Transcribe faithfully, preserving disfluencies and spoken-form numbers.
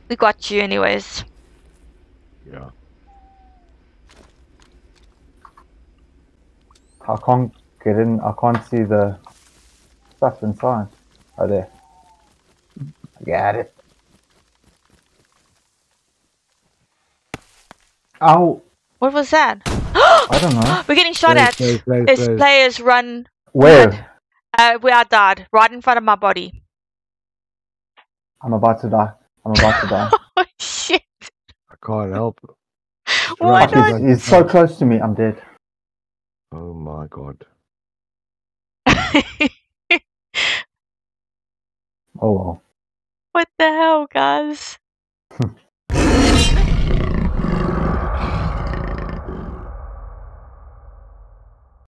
We got you anyways. Yeah. I can't get in. I can't see the stuff inside. Oh, there. I got it. Ow! What was that? I don't know. We're getting shot Blaze, at. blaze, blaze, There's blaze. players run. Where? Uh, we are died. Right in front of my body. I'm about to die. I'm about to die. Oh shit. I can't help. Just Why run, Fuck, not? run, he's, he's so run. close to me. I'm dead. Oh my god. Oh well. What the hell, guys?